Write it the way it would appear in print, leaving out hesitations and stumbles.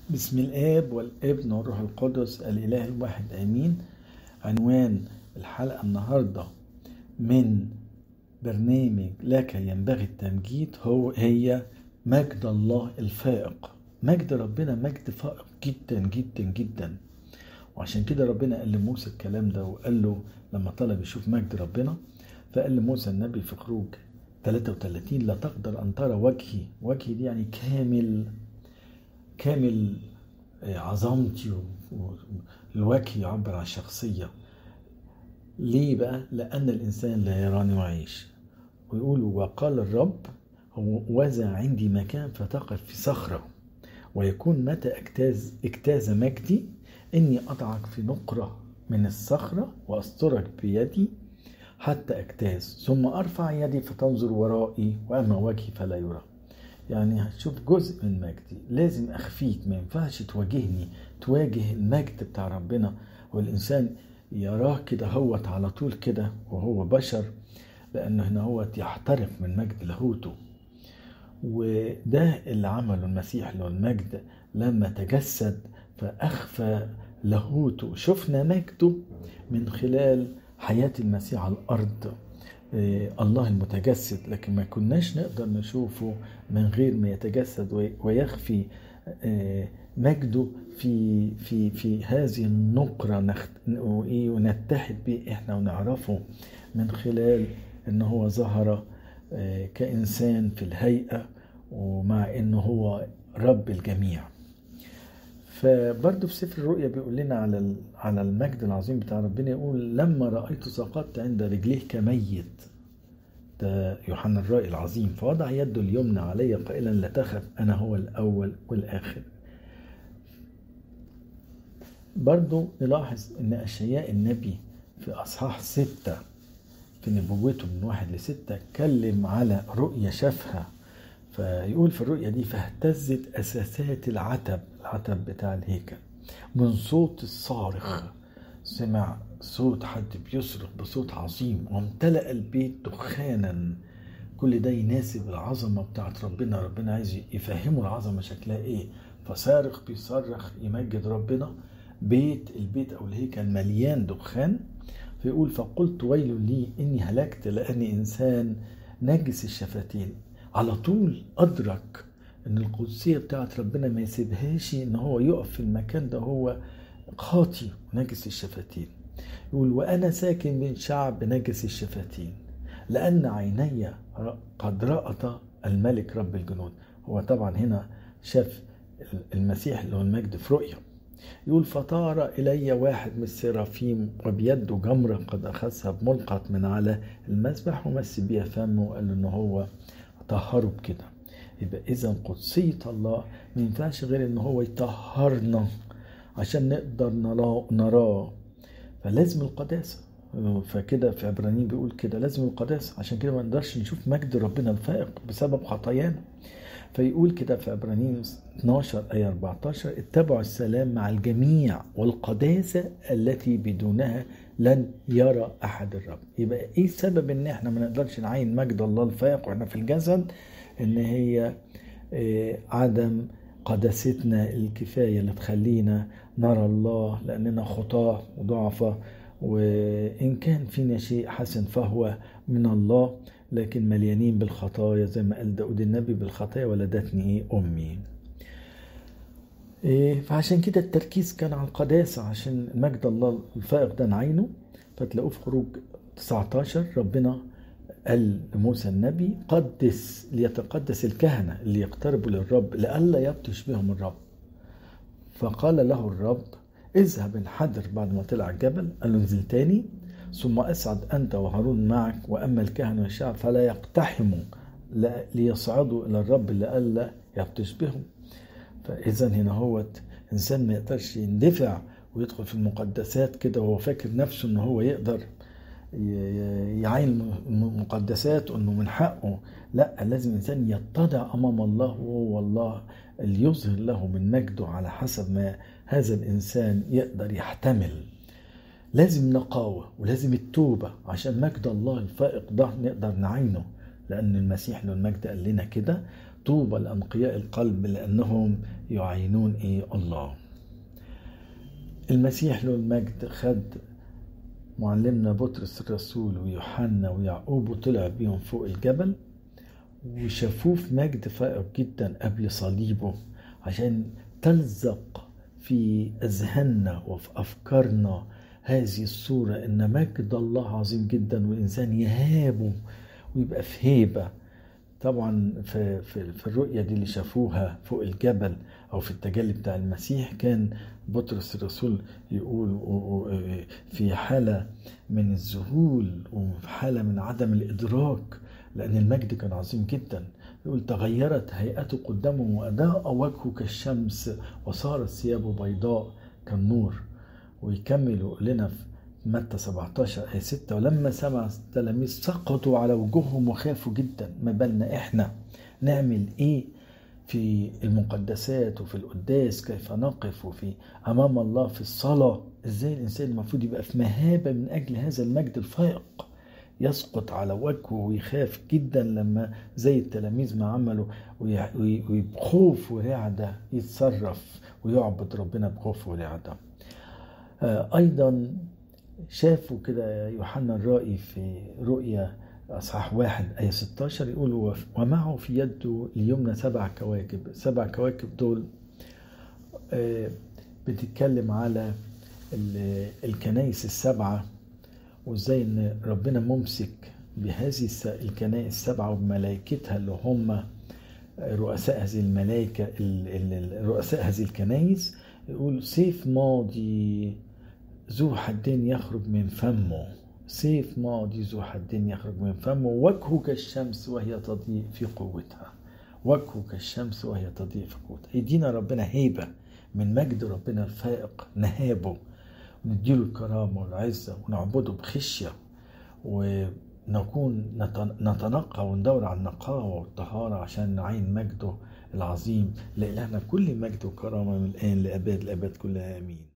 بسم الآب والابن والروح القدس الإله الواحد آمين. عنوان الحلقة النهاردة من برنامج لك ينبغي التمجيد هي مجد الله الفائق. مجد ربنا مجد فائق جدا جدا جدا، وعشان كده ربنا قال لموسى الكلام ده، وقال له لما طلب يشوف مجد ربنا فقال لموسى النبي في خروج 33: لا تقدر أن ترى وجهي دي يعني كامل عظمتي، والوجه يعبر عن الشخصية. ليه بقى؟ لأن الإنسان لا يراني وعيش. ويقول وقال الرب وذا عندي مكان فتقف في صخرة، ويكون متى اجتاز مجدي إني أضعك في نقرة من الصخرة وأسترك بيدي حتى اجتاز، ثم أرفع يدي فتنظر ورائي وأما وجهي فلا يرى. يعني هتشوف جزء من مجدي، لازم أخفيك، ما ينفعش تواجهني، تواجه المجد بتاع ربنا والإنسان يراه كده هوت على طول كده وهو بشر، لأنه هنا هوت يحترق من مجد لاهوته. وده اللي عمله المسيح له المجد لما تجسد فأخفى لاهوته. شفنا مجده من خلال حياة المسيح على الأرض، الله المتجسد، لكن ما كناش نقدر نشوفه من غير ما يتجسد ويخفي مجده في هذه النقرة ونتحد به احنا ونعرفه من خلال ان هو ظهر كإنسان في الهيئة، ومع انه هو رب الجميع. فبرضه في سفر الرؤيا بيقول لنا على المجد العظيم بتاع ربنا، يقول لما رأيت سقطت عند رجليه كميت. ده يوحنا الرائي العظيم. فوضع يده اليمنى علي قائلا لا تخف أنا هو الأول والآخر. برضه نلاحظ أن أشعياء النبي في أصحاح 6 في نبوته من 1-6 اتكلم على رؤية شافها. فيقول في الرؤية دي فاهتزت أساسات العتب بتاع الهيكل من صوت الصارخ. سمع صوت حد بيصرخ بصوت عظيم وامتلأ البيت دخانا. كل ده يناسب العظمة بتاعت ربنا. ربنا عايز يفهمه العظمة شكلها ايه، فصارخ بيصرخ يمجد ربنا. البيت او الهيكل مليان دخان. فيقول فقلت ويل لي اني هلكت لاني انسان نجس الشفتين. على طول أدرك أن القدسية بتاعت ربنا ما يسيبهاش أن هو يقف في المكان ده، هو خاطي ونجس الشفتين. يقول وأنا ساكن من شعب نجس الشفتين لأن عيني قد رأت الملك رب الجنود. هو طبعا هنا شاف المسيح اللي هو المجد في رؤية. يقول فطار إلي واحد من السرافيم وبيده جمرة قد أخذها بملقط من على المسبح ومس بيها فمه وقال له إن هو طهره بكده. يبقى إذا قدسية الله ما ينفعش غير إن هو يطهرنا عشان نقدر نراه. فلازم القداسة. فكده في عبرانيين بيقول كده لازم القداسة، عشان كده ما نقدرش نشوف مجد ربنا الفائق بسبب خطايانا. فيقول كده في عبرانيين 12 آية 14 اتبعوا السلام مع الجميع والقداسة التي بدونها لن يرى أحد الرب. يبقى إيه السبب إن إحنا ما نقدرش نعين مجد الله الفائق وإحنا في الجسد؟ إن هي عدم قداستنا الكفاية اللي تخلينا نرى الله، لأننا خطاة وضعفة، وإن كان فينا شيء حسن فهو من الله، لكن مليانين بالخطايا زي ما قال داود النبي بالخطايا ولدتني أمي. فعشان كده التركيز كان على القداسة عشان مجد الله الفائق ده نعينه. فتلاقوه في خروج 19 ربنا قال لموسى النبي قدس ليتقدس الكهنة اللي يقتربوا للرب لئلا يبطش بهم الرب. فقال له الرب اذهب انحدر. بعد ما طلع الجبل قال له انزل تاني، ثم أصعد أنت وهارون معك، وأما الكهنة والشعب فلا يقتحموا ليصعدوا إلى الرب لئلا يبطش بهم. فإذا هنا هو إنسان ما يقدرش يندفع ويدخل في المقدسات كده وهو فاكر نفسه إنه هو يقدر يعين المقدسات وإنه من حقه. لا، لازم إنسان يتضع أمام الله، وهو الله اللي يظهر له من مجده على حسب ما هذا الإنسان يقدر يحتمل. لازم نقاوة ولازم التوبة عشان مجد الله الفائق ده نقدر نعينه، لأن المسيح له المجد قال لنا كده طوبى لأنقياء القلب لأنهم يعينون الله. المسيح له المجد خد معلمنا بطرس الرسول ويوحنا ويعقوب وطلع بيهم فوق الجبل، وشافوه في مجد فائق جدا قبل صليبه، عشان تلزق في أذهاننا وفي أفكارنا هذه الصورة إن مجد الله عظيم جدا والإنسان يهابه ويبقى في هيبة. طبعا في الرؤية دي اللي شافوها فوق الجبل أو في التجلي بتاع المسيح، كان بطرس الرسول يقول في حالة من الذهول وفي حالة من عدم الإدراك، لأن المجد كان عظيم جدا. يقول تغيرت هيئته قدامه وأضاء وجهه كالشمس وصارت ثيابه بيضاء كالنور. ويكمل يقول لنا في متى 17:6 ولما سمع التلاميذ سقطوا على وجوههم وخافوا جدا. ما بالنا احنا نعمل ايه في المقدسات وفي القداس، كيف نقف وفي امام الله في الصلاة، ازاي الانسان المفروض يبقى في مهابة من اجل هذا المجد الفائق، يسقط على وجهه ويخاف جدا لما زي التلاميذ ما عملوا، وبخوف ورعدة يتصرف ويعبد ربنا بخوف ورعدة. ايضا شافوا كده يوحنا الرائي في رؤيا أصحاح 1:16 يقول ومعه في يده اليمنى 7 كواكب. 7 كواكب دول بتتكلم على الكنائس ال7، وازاي ان ربنا ممسك بهذه الكنائس 7 وبملائكتها اللي هم رؤساء هذه الملائكة، رؤساء هذه الكنائس. يقول سيف ماضي ذو حدين يخرج من فمه، سيف ماضي ذو حدين يخرج من فمه، وجهه كالشمس وهي تضيء في قوتها. وجهه كالشمس وهي تضيء في قوتها. يدينا ربنا هيبة من مجد ربنا الفائق، نهابه ونديله الكرامة والعزة ونعبده بخشية، ونكون نتنقى وندور على النقاوة والطهارة عشان نعين مجده العظيم. لإلهنا كل مجد وكرامة من الآن لأباد الأبد كلها آمين.